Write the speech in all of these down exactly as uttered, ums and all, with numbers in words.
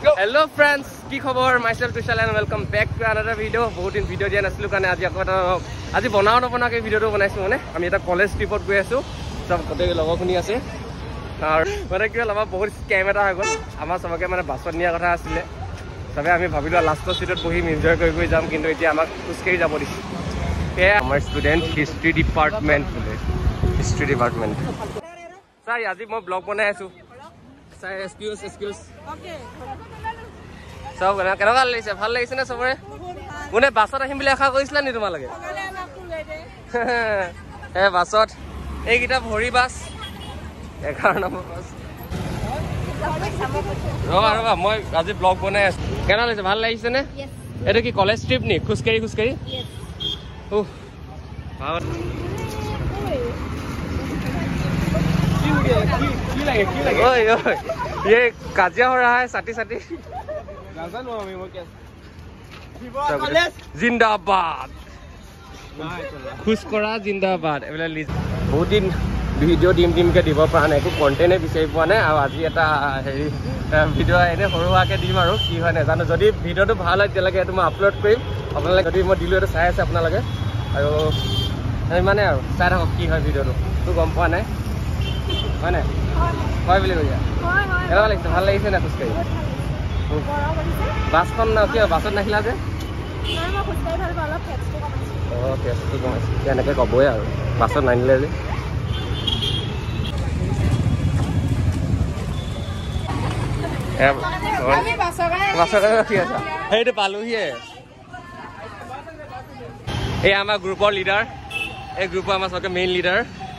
Hello friends, কি খবৰ? Myself Tushal and welcome back to another video. বহুত দিন ভিডিও দিয়া নাছিলো কাৰণে আজি আকৌ এটা আজি বনাও নবনাকে ভিডিওটো বনাইছো মানে আমি এটা কলেজ ট্ৰিপত গৈ আছো সব কতে লগৰ শুনি আছে আৰু মানে কি লবা বহুত স্কেম এটা হৈ গ'ল আমাৰ সবকে মানে বাছত নিয়া কথা আছিল সবে আমি ভাবিলো লাষ্টৰ সিটত বহি এনজয় কৰি কৰি যাম কিন্তু এতিয়া আমাক খুচকেই যাব দিছে এ আমাৰ ষ্টুডেন্ট হিষ্ট্ৰি ডিপাৰ্টমেন্ট বুলে হিষ্ট্ৰি ডিপাৰ্টমেন্ট চাই আজি মই ব্লগ বনাই আছো চাই এক্সকিউজ এক্সকিউজ ওকে সব কেনেকুৱা লাগিছে ভাল লাগিছে না সবৰে কোনে বাছত আহিম বুলি আশা কৰিছিলা নি তোমালোকে এ বাছত এইকেইটা ভৰি বাছ এঘাৰ নম্বৰ বাছ ৰবা ৰবা মই আজি ব্লগ বনাই আছো কেনেকুৱা লাগিছে ভাল লাগিছে নে এইটো কি কলেজ ট্ৰিপ নি খুচকাৰি খুচকাৰি উহ কি লাগে কি লাগে ওই ওই ये काजिया हो रहा है साथी साथी जिंदाबाद खुश करा जिंदाबाद बहुत दिन ভিডিও ডিম ডিমকে দিব পৰা নাই একো কন্টেন্টে বিচাৰি পোৱা নাই আৰু আজি এটা হেৰি ভিডিও এনে সৰুৱাকে দিম আৰু কি হয় নাজানো যদি ভিডিওটো ভাল হয় তেতিয়ালৈকে এইটো মই আপলোড কৰিম আপোনালোকে যদি মই দিলোঁ এইটো চাই আছে আপোনালোকে আৰু মানে আৰু চাই থাকক কি হয় ভিডিওটো তো গম পোৱা নাই হয় নাই হয় বুলি কৈছা কেনেকুৱা লাগিছে ভাল লাগিছে না খোজকাঢ়ি বাছখন না কিয় বাছত নাহিলা যে অঁ ফেচটো কমাইছে এনেকৈ ক'বই আৰু বাছত নানিলে যে বাছৰ কাৰণে ৰখি আছা সেইটো পালোহিয়ে এই আমাৰ গ্ৰুপৰ লিডাৰ এই গ্ৰুপৰ আমাৰ চবকে মেইন লিডাৰ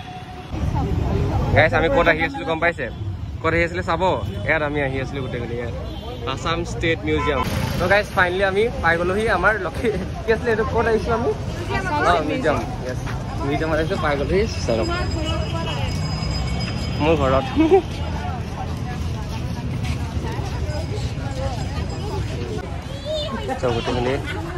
গাইছ আমি ক'ত আহি আছিলোঁ গম পাইছে ক'ত আহি আছিলে চাব ইয়াত আমি আহি আছিলোঁ গোটেইখিনি ইয়াত আসাম ষ্টেট মিউজিয়াম তো গাইছ ফাইনেলি আমি পাই গ'লোহি আমাৰ লক্ষী কি আছিলে এইটো ক'ত আহিছোঁ আমি অঁ মিউজিয়াম য়েছ মিউজিয়ামত আহিছোঁ পাই গ'লোহি চাওক মোৰ ঘৰত চব গোটেইখিনি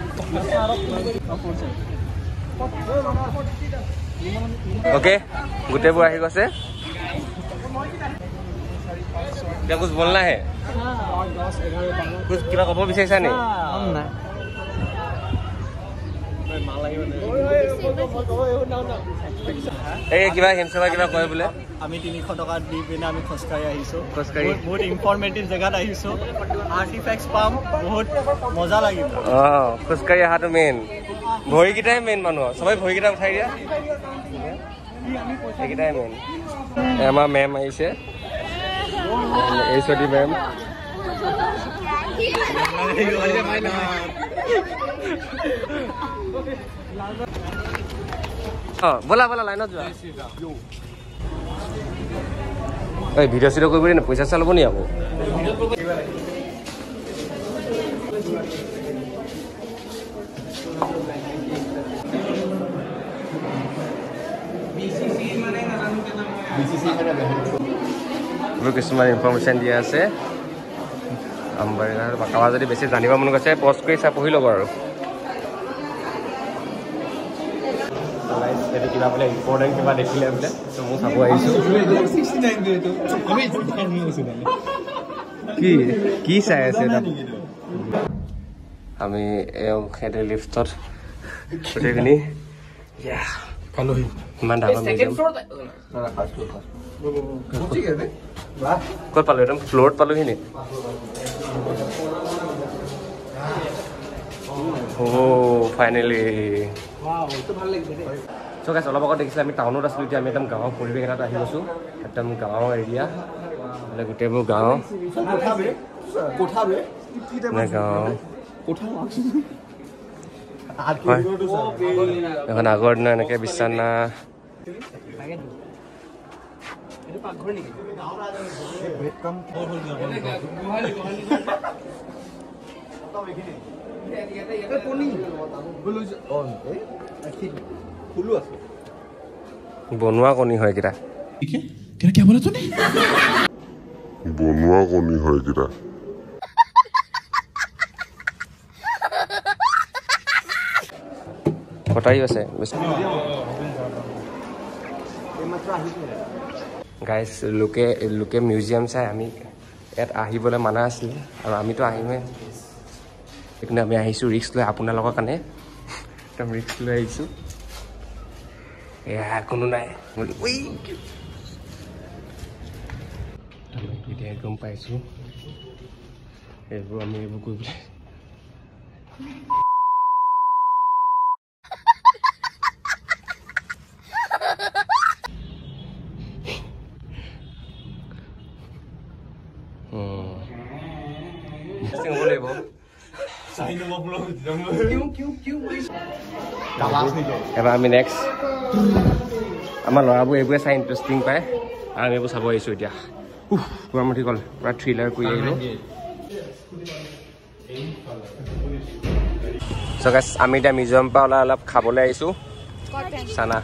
ओके गोटेबो आহি গৈছে क्या कुछ बोलना है कुछ किबा কব বিচাৰিছা নি এই কিবা হিমসভা কিবা কয় বোলে আমি তিনিশ টকা দি পিনে আমি খোজকাঢ়ি আহিছোঁ খোজকাঢ়ি বহুত ইনফৰমেটিভ জেগাত আহিছোঁ আৰ্টিফেক্টছ পাম বহুত মজা লাগিব অঁ খোজকাঢ়ি অহাটো মেইন ভৰিকেইটাই মেইন মানুহ সবাই ভৰিকেইটা উঠাই দিয়া সেইকেইটাই মেইন আমাৰ মেম আহিছে এইচডি মেম অঁ ব'লা ব'লা লাইনত যোৱা এই ভিডিঅ' চিডিঅ' কৰিব নে পইচা চা ল'ব নি আকৌ কিছুমান ইনফৰমেশ্যন দিয়া আছে কাৰোবাৰ যদি বেছি জানিব মন গৈছে পষ্ট কৰি চাই পঢ়ি ল'ব আৰু কিবা বোলে ইম্পৰ্টেণ্ট কিবা দেখিলে বোলে ত' মই চাব আহিছোঁ কি কি চাই আছে আমি সেইটো লিফ্টত গোটেইখিনি ইমান ডাঙৰ ক'ত পালোঁ একদম ফ্ল'ৰত পালোহি নি অ' ফাইনেলি চ' গাইছ অলপ আগত দেখিছিলে আমি টাউনত আছিলোঁ এতিয়া আমি একদম গাঁৱৰ পৰিৱেশ এটাত আহি গৈছোঁ একদম গাঁৱৰ এৰিয়া মানে গোটেইবোৰ গাঁও গাঁও এখন আগৰ দিনা এনেকৈ বিছানা বনোৱা কণী হয় এইকেইটা বনোৱা কণী হয় এইকেইটা কটাই আছে গাইজ লোকে লোকে মিউজিয়াম চাই আমি ইয়াত আহিবলৈ মানা আছিলে আৰু আমিতো আহিমেই সেইকাৰণে আমি আহিছোঁ ৰিক্স লৈ আপোনালোকৰ কাৰণে একদম ৰিক্স লৈ আহিছোঁ এয়া কোনো নাই এতিয়া গম পাইছোঁ এইবোৰ আমি এইবোৰ কৰি পেলাই এবাৰ আমি নেক্সট আমাৰ ল'ৰাবোৰ এইবোৰে চাই ইণ্টাৰেষ্টিং পায় আৰু আমি এইবোৰ চাব আহিছোঁ এতিয়া পুৰা মঠি গ'ল পুৰা থ্ৰিলাৰ কৰি আহিলোঁ চ' গাইছ আমি এতিয়া মিজোৰামৰ পৰা ওলাই অলপ খাবলৈ আহিছোঁ চানা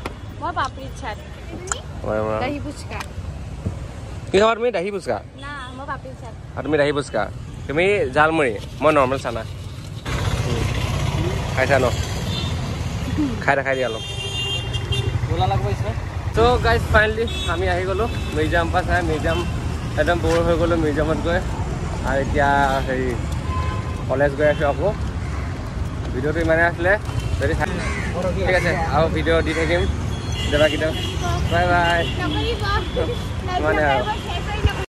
কি খাবা তুমি দাহি ফুচকা আৰু তুমি দাহি ফুচকা তুমি জালমুড়ি মই নৰ্মেল চানা খাইছা ন খাই দেখাই দিয়া অলপ ত' গাইজ ফাইনেলি আমি আহি গ'লোঁ মিউজিয়াম পৰা চাই মিউজিয়াম একদম ব'ৰ হৈ গ'লোঁ মিউজিয়ামত গৈ আৰু এতিয়া হেৰি কলেজ গৈ আছোঁ আকৌ ভিডিঅ'টো ইমানে আছিলে যদি ঠিক আছে আৰু ভিডিঅ' দি থাকিম কেতিয়াবা কেতিয়াবা বাই বাই মানে আৰু